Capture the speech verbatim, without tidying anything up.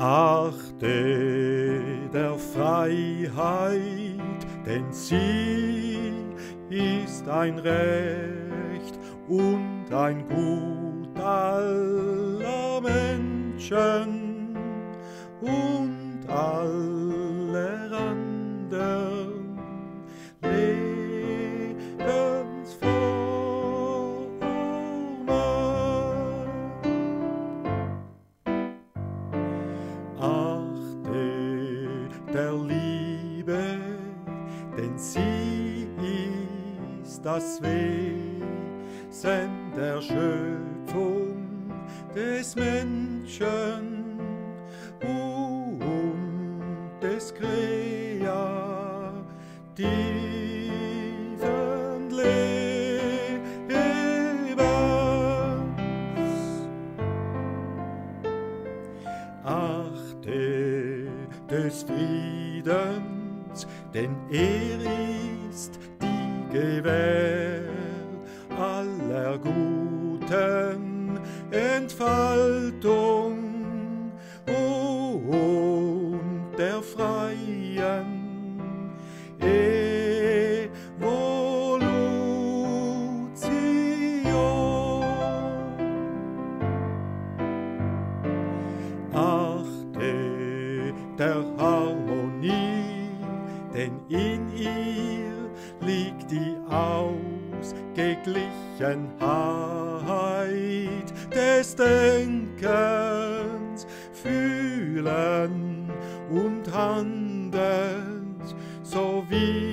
Achte der Freiheit, denn sie ist ein Recht und ein Gut aller Menschen und aller anderen Lebensformen. Achte der Liebe, denn sie ist das Wesen der Schöpfung des Menschen und des kreativen Lebens. Achte des Friedens, denn er ist die Gewähr aller guten Entfaltung und der freien Evolution. Achte der Harmonie, denn in ihr liegt die Ausgeglichenheit des Denkens, Fühlen und Handelns sowie